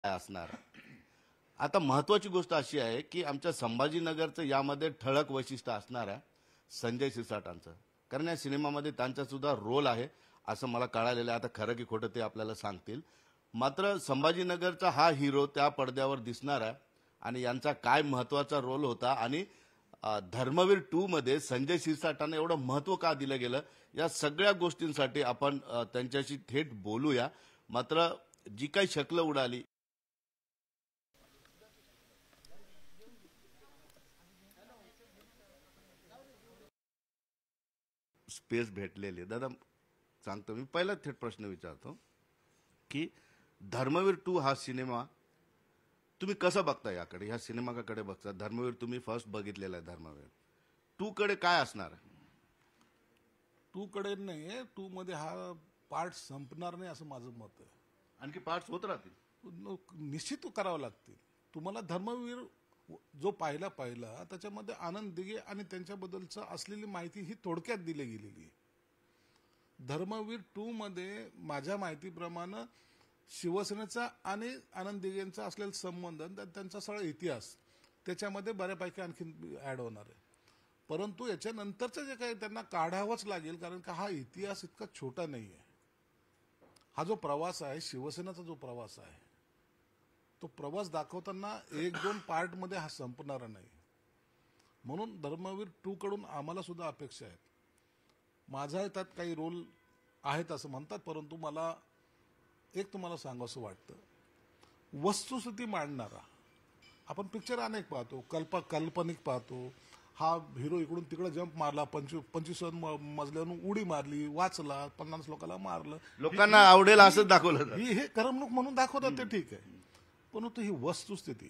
काय असणार आहे? आता महत्वाची गोष्ट अशी आहे की आमच्या संभाजीनगरचं यामध्ये ठळक वैशिष्ट्य असणार आहे संजय सिरसाटांचं. कारण या सिनेमामध्ये त्यांचा सुद्धा रोल आहे असं मला कळालेलं आहे. आता खरं की खोटं ते आपल्याला सांगतील. मात्र संभाजीनगरचा हा हिरो त्या पडद्यावर दिसणार आहे आणि यांचा काय महत्वाचा रोल होता आणि धर्मवीर 2 मध्ये संजय सिरसाटांना एवढं महत्व का दिलं गेलं, या सगळ्या गोष्टींसाठी आपण त्यांच्याशी थेट बोलूया. मात्र जी काही शक्ल उडाली, स्पेस भेटलेली आहे. दादा सांगतो, मी पहिला थेट प्रश्न विचारतो की धर्मवीर 2 हा सिनेमा तुम्ही कसं बघता? याकडे, ह्या सिनेमाकडे बघता. धर्मवीर तुम्ही फर्स्ट बघितलेला आहे, धर्मवीर 2 कडे काय असणार? 2 कडे नाही, 2 मध्ये हा पार्ट संपणार नाही असं माझं मत आहे. आणखी पार्ट्स होत राहतील, निश्चित करावं लागतील. तुम्हाला धर्मवीर जो पाहिला त्याच्यामध्ये आनंद दिघे आणि त्यांच्याबद्दलचं असलेली माहिती ही थोडक्यात दिली गेलेली आहे. धर्मवीर 2 मध्ये माझ्या माहितीप्रमाणे शिवसेनेचा आणि आनंद दिघेंचा असलेला संबंध, त्यांचा सगळा इतिहास त्याच्यामध्ये बऱ्यापैकी आणखी ऍड होणार आहे. परंतु याच्यानंतरचं जे काही त्यांना काढावंच लागेल, कारण का हा इतिहास इतका छोटा नाही आहे. हा जो प्रवास आहे, शिवसेनेचा जो प्रवास आहे, तो प्रवास दाखवताना 1-2 पार्ट मध्ये हा संपणारा नाही. म्हणून धर्मवीर 2 कडून आम्हाला सुद्धा अपेक्षा आहेत. माझा त्यात काही रोल आहेत असं म्हणतात, परंतु मला एक तुम्हाला सांगावंसं वाटतं, वस्तुस्थिती मांडणारा आपण पिक्चर अनेक पाहतो, काल्पनिक पाहतो. हा हिरो इकडून तिकडे जंप मारला, 25 मजल्यावरून उडी मारली, वाचला, 50 लोकांना मारलं, लोकांना आवडेल असं दाखवलं. हे करमणूक म्हणून दाखवतात, ते ठीक आहे. परंतु ही वस्तुस्थिती,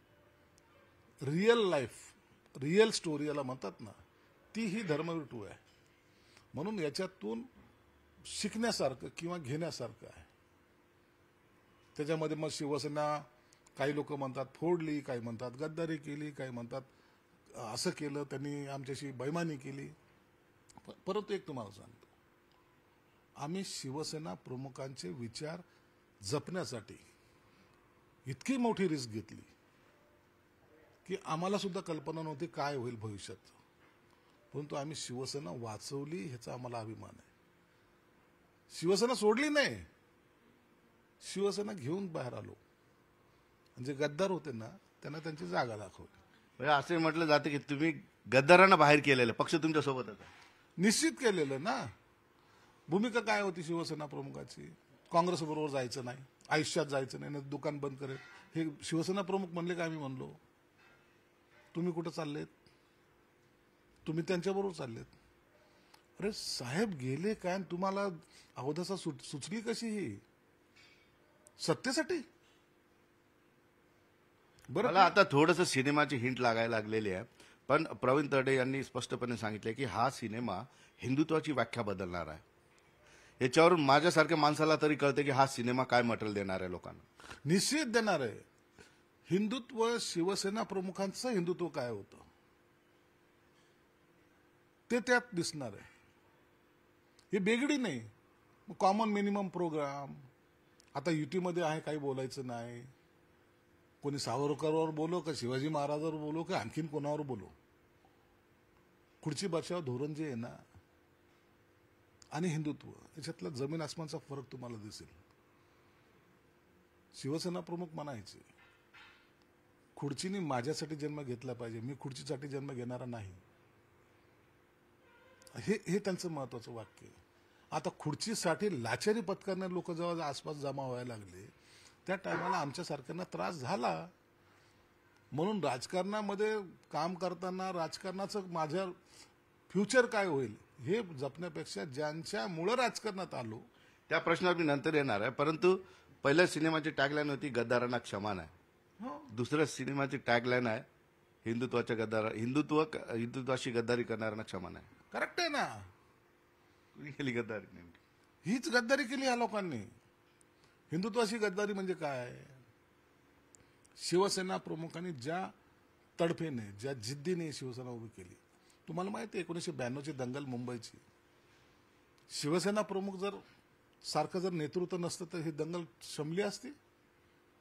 रिअल लाईफ, रिअल स्टोरी याला म्हणतात ना, ती ही धर्मवीर 2 आहे. म्हणून याच्यातून शिकण्यासारखं किंवा घेण्यासारखं आहे. त्याच्यामध्ये मग शिवसेना, काही लोक म्हणतात फोडली, काही म्हणतात गद्दारी केली, काही म्हणतात असं केलं त्यांनी, आमच्याशी बैमानी केली. परंतु एक तुम्हाला सांगतो, आम्ही शिवसेना प्रमुखांचे विचार जपण्यासाठी इतकी मोठी रिस्क घेतली की आम्हाला सुद्धा कल्पना नव्हती काय होईल भविष्यात. परंतु आम्ही शिवसेना वाचवली, ह्याचा आम्हाला अभिमान आहे. शिवसेना सोडली नाही, शिवसेना घेऊन बाहेर आलो. जे गद्दार होते ना, त्यांना त्यांची जागा दाखवली. असे म्हटलं जाते की तुम्ही गद्दारांना बाहेर केलेलं, पक्ष तुमच्या सोबत होता, निश्चित केलेलं ना. भूमिका काय होती शिवसेना प्रमुखाची? काँग्रेस बरोबर जायचं नाही, आयुष्यात जायचं नाही, दुकान बंद करेल. हे शिवसेना प्रमुख म्हणले का आम्ही म्हणलो? तुम्ही कुठं चाललेत? तुम्ही त्यांच्याबरोबर चाललेत. अरे साहेब गेले काय, आणि तुम्हाला अवदसा सुचली कशी? ही सत्तेसाठी. बरं, मला आता थोडंसं सिनेमाची हिंट लागायला लागलेली आहे. पण प्रवीण तरडे यांनी स्पष्टपणे सांगितले की हा सिनेमा हिंदुत्वाची व्याख्या बदलणार आहे. याच्यावरून माझ्यासारख्या माणसाला तरी कळते की हा सिनेमा काय मटेरियल देणार आहे लोकांना. निश्चित देणार आहे. हिंदुत्व, शिवसेना प्रमुखांचं हिंदुत्व काय होतं ते त्यात दिसणार आहे. हे बेगडी नाही. Common minimum programme. आता युतीमध्ये आहे, काही बोलायचं नाही. कोणी सावरकरवर बोलो का शिवाजी महाराजांवर बोलो का आणखीन कोणावर बोलो, खुर्ची बचाव धोरण जे आहे ना आणि हिंदुत्व, याच्यातला जमीन आसमानचा फरक तुम्हाला दिसेल. शिवसेना प्रमुख म्हणायचे खुर्चीने माझ्यासाठी जन्म घेतला पाहिजे, मी खुर्चीसाठी जन्म घेणारा नाही. हे त्यांचं महत्वाचं वाक्य आहे. आता खुर्चीसाठी लाचारी पत्करणारे लोक जेव्हा आसपास जमा व्हायला लागले, त्या टायमाला आमच्यासारख्यांना त्रास झाला. म्हणून राजकारणामध्ये काम करताना राजकारणाचं माझ्या फ्युचर काय होईल हे जपण्यापेक्षा ज्यांच्यामुळे राजकारणात आलो, त्या प्रश्नावर मी नंतर येणार आहे. परंतु पहिल्या सिनेमाची टॅगलाईन होती गद्दारांना क्षमा नाही. दुसऱ्या सिनेमाची टॅगलाईन आहे हिंदुत्वाशी गद्दारी करणाऱ्यांना क्षमा नाही. करेक्ट आहे ना. कुणी केली गद्दारी? नेमकी हीच गद्दारी केली या लोकांनी. हिंदुत्वाशी गद्दारी म्हणजे काय? शिवसेना प्रमुखांनी ज्या तडफेने, ज्या जिद्दीने शिवसेना उभी केली. तुम्हाला माहिती आहे 1992ची दंगल मुंबईची, शिवसेना प्रमुख जर सारखं जर नेतृत्व नसतं तर ही दंगल शमली असती.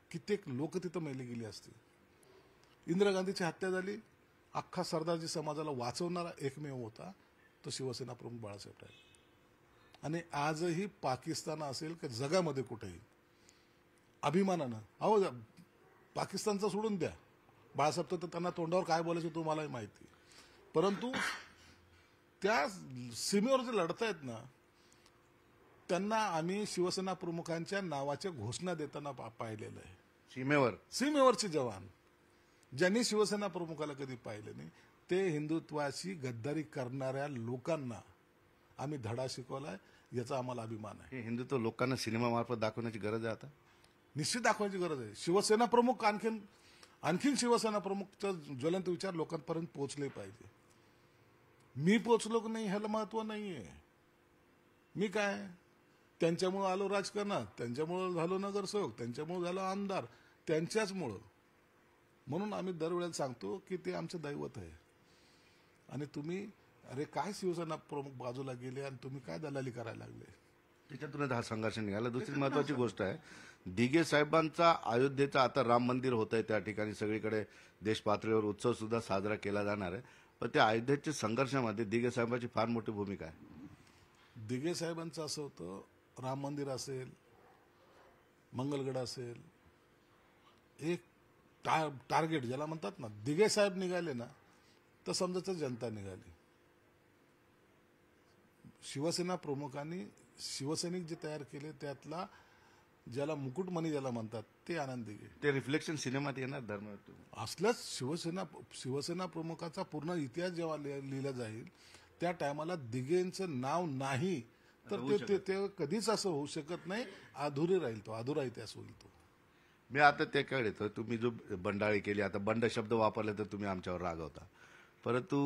कित्येक लोक तिथं मेले गेली असती. इंदिरा गांधीची हत्या झाली, अख्खा सरदारजी समाजाला वाचवणारा एकमेव होता तो शिवसेना प्रमुख बाळासाहेब ठाकरे. आणि आजही पाकिस्तान असेल की जगामध्ये कुठेही अभिमानानं, अहो पाकिस्तानचं सोडून द्या, बाळासाहेब तर त्यांना तोंडावर काय बोलायचं तुम्हालाही माहिती, परंतु त्या सीमेवर जे लढतायत ना, त्यांना आम्ही शिवसेना प्रमुखांच्या नावाच्या घोषणा देताना पाहिलेलं आहे. सीमेवरचे जवान ज्यांनी शिवसेना प्रमुखाला कधी पाहिलं नाही, ते हिंदुत्वाशी गद्दारी करणाऱ्या लोकांना आम्ही धडा शिकवलाय, याचा आम्हाला अभिमान आहे. हे हिंदुत्व लोकांना सिनेमामार्फत दाखवण्याची गरज आहे आता. निश्चित दाखवायची गरज आहे. शिवसेना प्रमुख आणखीन शिवसेना प्रमुखचा ज्वलंत विचार लोकांपर्यंत पोहोचले पाहिजे. मी पोहोचलो की नाही ह्याला महत्व नाहीये. मी काय त्यांच्यामुळे आलो राजकारणात, त्यांच्यामुळे झालो नगरसेवक, त्यांच्यामुळे झालो आमदार, त्यांच्याचमुळं. म्हणून आम्ही दरवेळेला सांगतो की ते आमचं दैवत आहे. आणि तुम्ही अरे काय शिवसेना प्रमुख बाजूला गेले आणि तुम्ही काय दलाली करायला लागले, त्याच्यातूनच हा संघर्ष निघाला. दुसरी महत्वाची गोष्ट आहे, दिघे साहेबांचा अयोध्येचा आता राम मंदिर होत आहे, त्या ठिकाणी सगळीकडे देश पातळीवर उत्सव सुद्धा साजरा केला जाणार आहे. पण त्या अयोध्येच्या संघर्षामध्ये दिघे साहेबांची फार मोठी भूमिका आहे. दिघे साहेबांचं असं होतं, राम मंदिर असेल, मंगलगड असेल, एक टार्गेट ज्याला म्हणतात ना, दिघे साहेब निघाले ना तर समजायचं जनता निघाली. शिवसेना प्रमुखांनी शिवसैनिक जे तयार केले त्यातला ज्याला मुकुटमणी ज्याला म्हणतात ते आनंद दिघे. ते रिफ्लेक्शन सिनेमात येणार धर्म असलंच शिवसेना प्रमुखाचा पूर्ण इतिहास जेव्हा लिहिला जाईल त्या टायमाला दिघेंचं नाव नाही तर ते कधीच असं होऊ शकत नाही. अधुरी राहील तो, अधुरा इतिहास होईल तो. मी आता ते कळलं, तुम्ही जो बंडाळी केली, आता बंड शब्द वापरले तर तुम्ही आमच्यावर रागवता, परंतु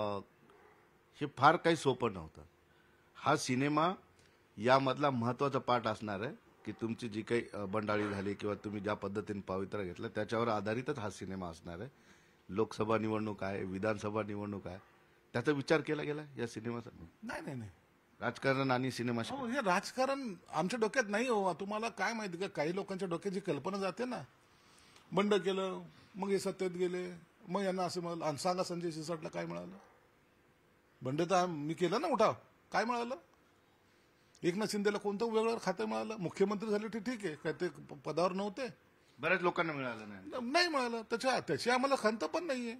हे फार काही सोपं नव्हतं. हा सिनेमा यामधला महत्वाचा पार्ट असणार आहे की तुमची जी काही बंडाळी झाली किंवा तुम्ही ज्या पद्धतीने पवित्रा घेतला त्याच्यावर आधारितच हा सिनेमा असणार आहे. लोकसभा निवडणूक आहे, विधानसभा निवडणूक आहे, त्याचा विचार केला गेला या सिनेमासाठी? नाही, राजकारण आणि सिनेमा हे राजकारण आमच्या डोक्यात नाही हो. तुम्हाला काय माहिती का, काही लोकांच्या डोक्यात जी कल्पना जाते ना, बंड केलं मग हे सत्तेत गेले, मग यांना असं मिळालं. आणि सांगा संजय सिरसाटला काय मिळालं? बंड तर मी केलं ना उठाव, काय मिळालं? एकनाथ शिंदेला कोणतं वेगळं खातं मिळालं? मुख्यमंत्री झाले ते ठीक आहे, काय ते पदावर नव्हते? बऱ्याच लोकांना मिळालं नाही मिळालं. त्याची आम्हाला खंत पण नाहीये.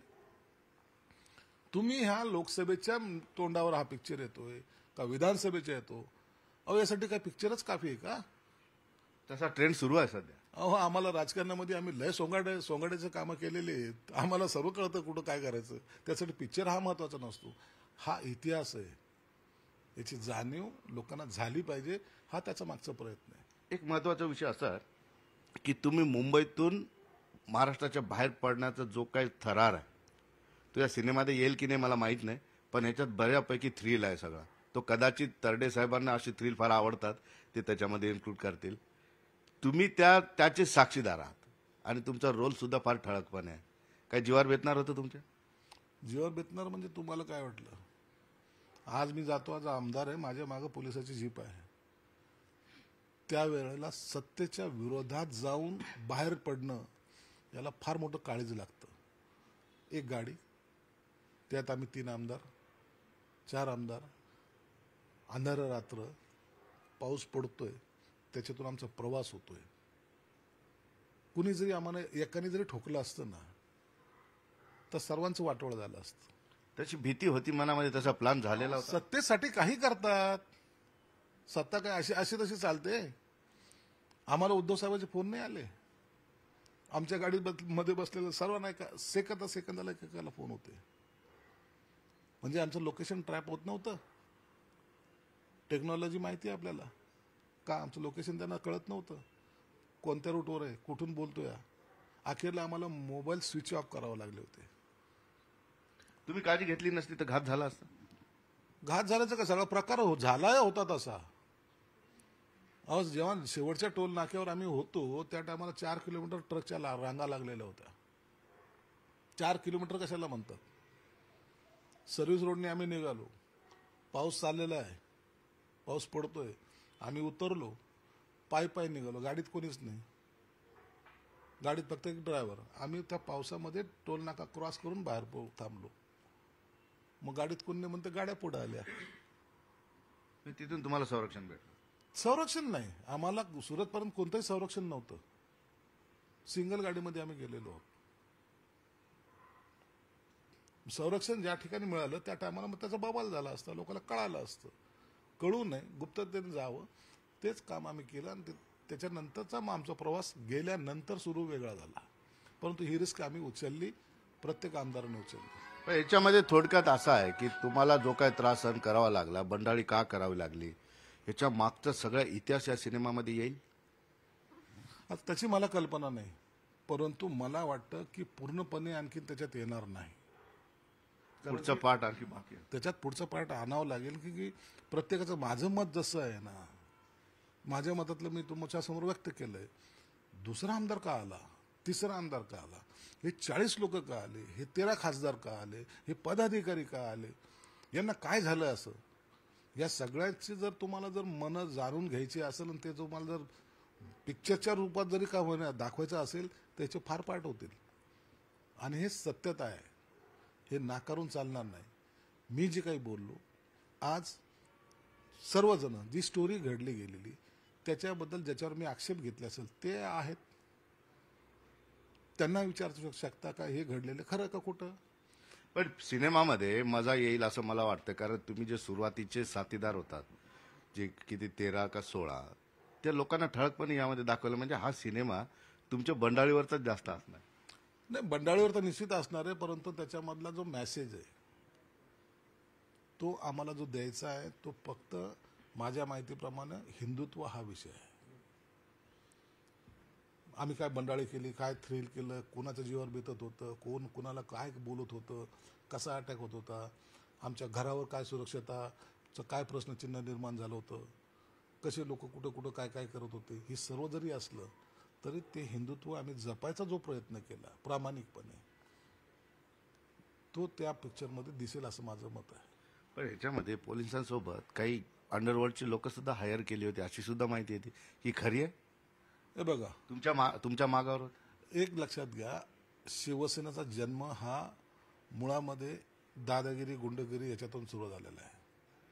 तुम्ही ह्या लोकसभेच्या तोंडावर हा पिक्चर येतोय का विधानसभेचा येतो? अहो यासाठी काय पिक्चरच काफी आहे का? तसा ट्रेंड सुरू आहे सध्या. अहो आम्हाला राजकारणामध्ये आम्ही लय सोंगाड्याचे कामं केलेले आहेत, आम्हाला सर्व कळतं कुठं काय करायचं. त्यासाठी पिक्चर हा महत्वाचा नसतो, हा इतिहास आहे. याची जाणीव लोकांना झाली पाहिजे, हा त्याचा मागचा प्रयत्न आहे. एक महत्वाचा विषय असा की तुम्ही मुंबईतून महाराष्ट्राच्या बाहेर पडण्याचा जो काही थरार आहे तो या सिनेमामध्ये येईल की नाही मला माहित नाही, पण ह्याच्यात बऱ्यापैकी थ्रिल आहे सगळा. तो कदाचित तरडे साहेबांना अशी थ्रिल फार आवडतात, ते त्याच्यामध्ये इन्क्लूड करतील. तुम्ही त्याचे साक्षीदार आहात आणि तुमचा रोल सुद्धा फार ठळकपणे आहे. काय जीवावर बेतणार होतं तुमच्या? जीवावर बेतणार म्हणजे तुम्हाला काय वाटलं? आज मी जातो, आज आमदार आहे, माझ्या मागे पोलिसाची जीप आहे. त्यावेळेला सत्तेच्या विरोधात जाऊन बाहेर पडणं याला फार मोठं काळजी लागतं. एक गाडी, त्यात आम्ही 3 आमदार, 4 आमदार, अंधार रात्र, पाऊस पडतोय, त्याच्यातून आमचा प्रवास होतोय. कुणी जरी आम्हाला एकाने जरी ठोकलं असतं ना तर सर्वांचं वाटोळ झालं असतं. तशी भीती होती मनामध्ये, तसा प्लॅन झालेला होता. सत्तेसाठी काही करतात, सत्ता काय अशी तशी चालते. आम्हाला उद्धव साहेबांचे फोन नाही आले. आमच्या गाडीमध्ये बसलेल्या सर्वांना सेकंदाला एकाला फोन होते. म्हणजे आमचं लोकेशन ट्रॅप होत नव्हतं. टेक्नॉलॉजी माहिती आहे आपल्याला का, आमचं लोकेशन त्यांना कळत नव्हतं, कोणत्या रूटवर आहे, कुठून बोलतोय. अखेरला आम्हाला मोबाईल स्विच ऑफ करावे लागले होते. तुम्ही काळजी घेतली नसती तर घात झाला असता. घात झाल्याचा का सगळा प्रकार झाला होता तसा. अहो जेव्हा शेवटच्या टोल नाक्यावर आम्ही होतो त्या टायमाला 4 किलोमीटर ट्रकच्या रांगा लागलेल्या होत्या. 4 किलोमीटर कशाला म्हणतात? सर्व्हिस रोडने आम्ही निघालो, पाऊस चाललेला आहे, पाऊस पडतोय, आम्ही उतरलो, पायी निघालो, गाडीत कोणीच नाही. गाडीत फक्त एक ड्रायव्हर. आम्ही त्या पावसामध्ये टोल नाका क्रॉस करून बाहेर थांबलो. मग गाडीत कोणी म्हणते गाड्या पुढे आल्या. तिथून तुम्हाला संरक्षण भेटलं? संरक्षण नाही, आम्हाला सुरतपर्यंत कोणतंही संरक्षण नव्हतं. सिंगल गाडीमध्ये आम्ही गेलेलो आहोत. संरक्षण ज्या ठिकाणी मिळालं त्या टायमाला मग त्याचा बवाल झाला असता, लोकांना कळालं असतं. कळू नये, गुप्ततेने जावं, तेच काम आम्ही केलं. आणि त्याच्यानंतरचा मग आमचा प्रवास गेल्यानंतर सुरू वेगळा झाला. परंतु ही रिस्क आम्ही उचलली, प्रत्येक आमदाराने उचलली. पण याच्यामध्ये थोडक्यात असा आहे की तुम्हाला जो काही त्रास सहन करावा लागला, बंडाळी का करावी लागली, ह्याच्या मागचा सगळा इतिहास या सिनेमामध्ये येईल? आता त्याची मला कल्पना नाही, परंतु मला वाटतं की पूर्णपणे आणखी त्याच्यात येणार नाही. पुढचा पार्ट आणखी बाकी आहे. त्याच्यात पुढचं पार्ट आणावं लागेल की प्रत्येकाचं माझं मत जसं आहे ना, माझ्या मतातलं मी तुमच्यासमोर व्यक्त केलंय. दुसरा आमदार का आला, तिसरा आमदार का आला, हे 40 लोक का आले, हे 13 खासदार का आले, हे पदाधिकारी का आले, यांना काय झालं असं, या सगळ्याची जर तुम्हाला जर मन जाणून घ्यायची असेल आणि ते तुम्हाला जर पिक्चरच्या रूपात जरी का होईना दाखवायचं असेल तर त्याचे फार पार्ट होतील. आणि हे सत्यता आहे, हे नाकारून चालणार नाही. मी जे काही बोललो आज, सर्वजण जी स्टोरी घडली गेलेली त्याच्याबद्दल ज्याच्यावर मी आक्षेप घेतले असेल ते आहेत, त्यांना विचारू शकता का हे घडलेलं खरं का खोटं. पण सिनेमामध्ये मजा येईल असं मला वाटतं, कारण तुम्ही जे सुरुवातीचे साथीदार होतात, जे किती 13 का 16, त्या लोकांना ठळकपणे यामध्ये दाखवलं. म्हणजे हा सिनेमा तुमच्या बंडाळीवरचाच जास्त असणार. नाही, बंडाळीवर तर निश्चित असणार आहे, परंतु त्याच्यामधला जो मेसेज आहे तो आम्हाला जो द्यायचा आहे तो फक्त माझ्या माहितीप्रमाणे हिंदुत्व हा विषय आहे. आम्ही काय बंडाळी केली, काय थ्रिल केलं, कोणाच्या जीवावर बेतत होतं, कोण कोणाला काय बोलत होतं, कसा अटॅक होत होता, आमच्या घरावर काय सुरक्षितताचं काय प्रश्नचिन्ह निर्माण झालं होतं, कसे लोक कुठं कुठं काय काय करत होते, हे सर्व जरी असलं तरी ते हिंदुत्व आम्ही जपायचा जो प्रयत्न केला प्रामाणिकपणे तो त्या पिक्चरमध्ये दिसेल असं माझं मत आहे. पण ह्याच्यामध्ये पोलिसांसोबत काही अंडरवर्ल्डची लोक सुद्धा हायर केली होती अशी सुद्धा माहिती येते. ही खरी आहे? हे बघा, तुमच्या मागावर एक लक्षात घ्या, शिवसेनेचा जन्म हा मुळामध्ये दादागिरी गुंडगिरी याच्यातून सुरू झालेला आहे.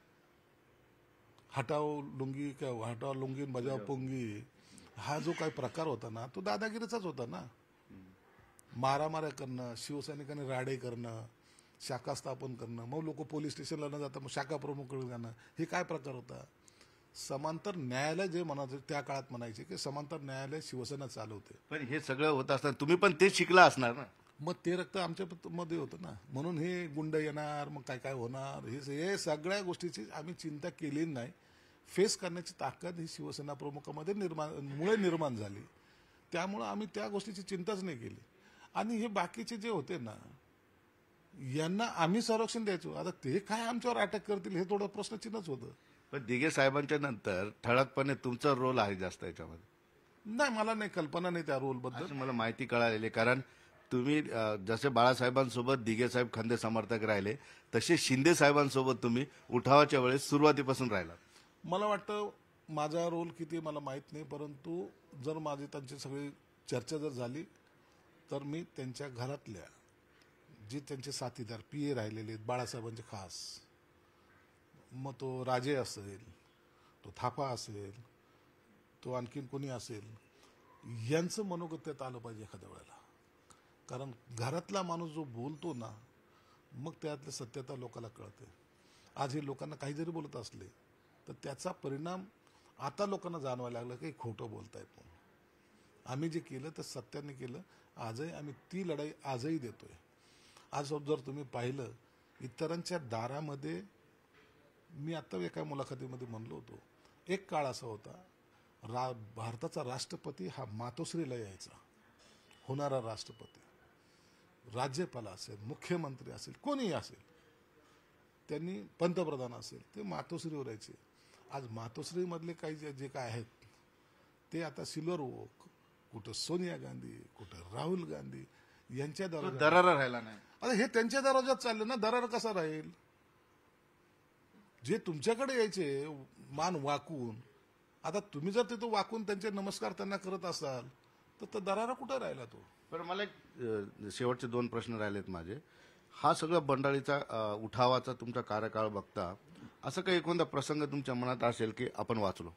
हटाव लुंगी काय हटाव लुंगी बजाव पुंगी हा जो काही प्रकार होता ना तो दादागिरीचाच होता ना. मारामाऱ्या करणं, शिवसैनिकांनी राडे करणं, शाखा स्थापन करणं, मग लोक पोलीस स्टेशनला न जाता मग शाखा प्रमुखकडे जाणं, हे काय प्रकार होता. समांतर न्यायालय जे म्हणायचे त्या काळात म्हणायचे की समांतर न्यायालय शिवसेना चालवते. पण हे सगळं होत असताना तुम्ही पण ते शिकला असणार ना. मग ते रक्त आमच्या मध्ये होतं ना, म्हणून हे गुंड येणार, मग काय काय होणार, हे सगळ्या गोष्टीची आम्ही चिंता केली नाही. फेस करण्याची ताकद ही शिवसेना प्रमुखामध्ये निर्माण झाली, त्यामुळं आम्ही त्या गोष्टीची चिंताच नाही केली. आणि हे बाकीचे जे होते ना यांना आम्ही संरक्षण द्यायचो, आता ते काय आमच्यावर अटॅक करतील हे थोडं प्रश्नचिन्हच होतं. पण दिघे साहेबांच्या नंतर ठळकपणे तुमचा रोल आहे जास्त याच्यामध्ये? नाही, मला नाही कल्पना नाही त्या रोल बद्दल. असं मला माहिती कळालेली आहे, कारण तुम्ही जसे बाळासाहेबांसोबत दिघे साहेब खंदे समर्थक राहिले तसे शिंदे साहेबांसोबत तुम्ही उठावाच्या वेळेस सुरुवातीपासून राहिला. मला वाटतं माझा रोल किती मला माहीत नाही, परंतु जर माझी त्यांची सगळी चर्चा जर झाली तर मी त्यांच्या घरातल्या जे त्यांचे साथीदार पीए राहिलेले बाळासाहेबांचे खास, मग तो राजे असेल, तो थापा असेल, तो आणखीन कोणी असेल, यांचं मनोगत त्यात आलं पाहिजे एखाद्या वेळेला. कारण घरातला माणूस जो बोलतो ना मग त्यातली सत्यता लोकांना कळते. आज हे लोकांना काही जरी बोलत असले तर त्याचा परिणाम आता लोकांना जाणवायला लागला की खोटं बोलतायत म्हणून. आम्ही जे केलं ते सत्याने केलं. आजही आम्ही ती लढाई आजही देतोय. आज जर तुम्ही पाहिलं इतरांच्या दारामध्ये, मी आता एका मुलाखतीमध्ये म्हणलो होतो, एक काळ असा होता भारताचा राष्ट्रपती हा मातोश्रीला यायचा, होणारा राष्ट्रपती, राज्यपाल असेल, मुख्यमंत्री असेल, कोणीही असेल, त्यांनी पंतप्रधान असेल, ते मातोश्रीवर यायचे. आज मातोश्रीमधले काही जे काय आहेत ते आता सिल्वर ओक, कुठं सोनिया गांधी, कुठं राहुल गांधी यांच्या दरारा राहिला नाही. आता हे त्यांच्या दरवाजात चाललं ना, दरार कसा राहील. जे तुमच्याकडे यायचे मान वाकून, आता तुम्ही जर तिथं वाकून त्यांचे नमस्कार त्यांना करत असाल तर दरारा कुठं राहिला तो? पण मला एक शेवटचे 2 प्रश्न राहिलेत माझे. हा सगळा बंडाळीचा उठावाचा तुमचा कार्यकाळ बघता असं काही एखादा प्रसंग तुमच्या मनात असेल की आपण वाचलो?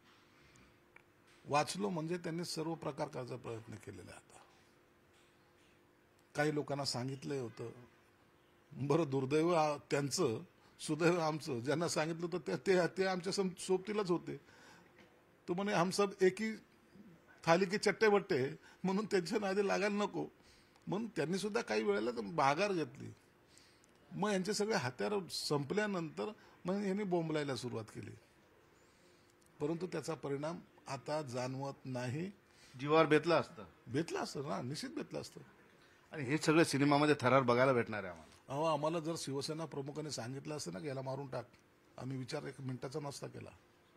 वाचलो म्हणजे त्यांनी सर्व प्रकार करायचा प्रयत्न केलेला आहे. आता काही लोकांना सांगितलंय होतं. बरं, दुर्दैव त्यांचं, सुदैव आमचं. ज्यांना सांगितलं होतं ते आमच्या सोबतीलाच होते. तो म्हणे हम सब एक ही थाली के चट्टे बट्टे, म्हणून त्यांच्या नादी लागायला नको म्हणून त्यांनी सुद्धा काही वेळेला बागार घेतली. मग यांचे सगळे हत्यार संपल्यानंतर मग यांनी बोंबलायला सुरुवात केली. परंतु त्याचा परिणाम आता जाणवत नाही. जीवावर बेतलं असतं बेतला असतं ना, निश्चित बेतला असतं. आणि हे सगळं सिनेमामध्ये थरार बघायला भेटणार आहे आम्हाला. अहो, आम्हाला जर शिवसेना प्रमुखांनी सांगितलं असतं ना की याला मारून टाक, आम्ही विचार 1 मिनिटाचा नसता केला.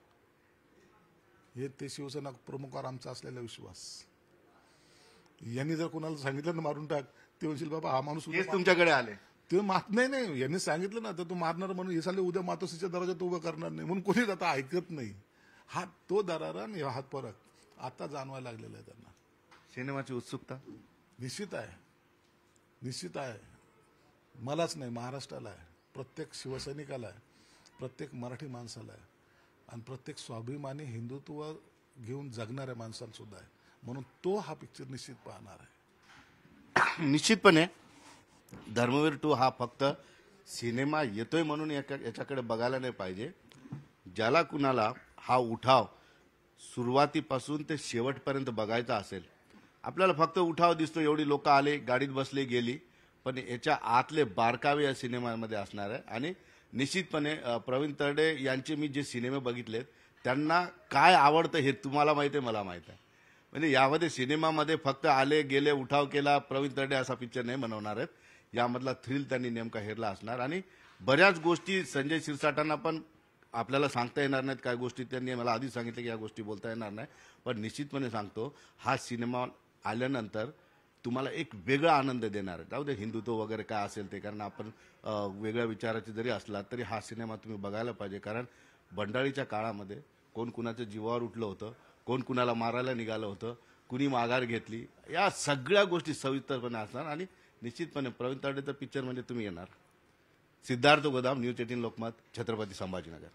हे ते शिवसेना प्रमुखावर आमचा असलेला विश्वास. यांनी जर कोणाला सांगितलं ना मारून टाक, ते म्हणशील बाबा हा माणूस हेच तुमच्याकडे आले. ते नाही, यांनी सांगितलं ना तर तू मारणार म्हणून हे साले उद्या मातोश्रीच्या दराजात उभं करणार नाही म्हणून कोणीच आता ऐकत नाही. हा तो दरारा आणि हा फरक आता जाणवायला लागलेला आहे त्यांना. सिनेमाची उत्सुकता निश्चित आहे. मलाच नाही, महाराष्ट्राला आहे, प्रत्येक शिवसैनिकाला आहे, प्रत्येक मराठी माणसाला आहे आणि प्रत्येक स्वाभिमानी हिंदुत्व घेऊन जगणाऱ्या माणसाला सुद्धा आहे. म्हणून तो हा पिक्चर निश्चित पाहणार आहे. निश्चितपणे धर्मवीर 2 हा फक्त सिनेमा येतोय म्हणून याच्याकडे बघायला नाही पाहिजे. ज्याला कुणाला हा उठाव सुरुवातीपासून ते शेवटपर्यंत बघायचा असेल, आपल्याला फक्त उठाव दिसतो, एवढी लोक आले, गाडीत बसले, गेली, पण याच्या आतले बारकावे या सिनेमामध्ये असणार आहे. आणि निश्चितपणे प्रवीण तरडे यांचे मी जे सिनेमे बघितलेत त्यांना काय आवडतं हे तुम्हाला माहिती आहे, मला माहित आहे. म्हणजे यामध्ये सिनेमामध्ये फक्त आले गेले उठाव केला प्रवीण तरडे असा पिक्चर नाही बनवणार आहेत. यामधला थ्रिल त्यांनी नेमका हेरला असणार. आणि बऱ्याच गोष्टी संजय शिरसाटांना पण आपल्याला सांगता येणार नाहीत. काही गोष्टी त्यांनी मला आधी सांगितलं की या गोष्टी बोलता येणार नाही, पण निश्चितपणे सांगतो हा सिनेमा आल्यानंतर तुम्हाला एक वेगळा आनंद देणार आहे. जाऊ दे हिंदुत्व वगैरे काय असेल ते, कारण आपण वेगळ्या विचाराचे जरी असला तरी हा सिनेमा तुम्ही बघायला पाहिजे. कारण बंडाळीच्या काळामध्ये कोण कुणाच्या जीवावर उठलं होतं, कोण कुणाला मारायला निघालं होतं, कुणी माघार घेतली, या सगळ्या गोष्टी सविस्तरपणे असणार. आणि निश्चितपणे प्रवीण तरडेचा पिक्चर म्हणजे तुम्ही येणार. सिद्धार्थ गोदाम, न्यूज 18 लोकमत, छत्रपती संभाजीनगर.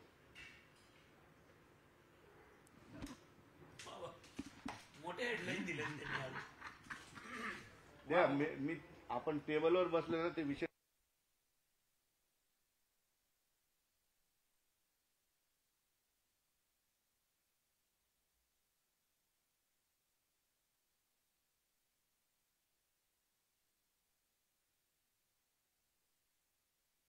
मोठे हेडलाईन दिले त्यांनी आज. मी आपण टेबलवर बसले ना ते विषय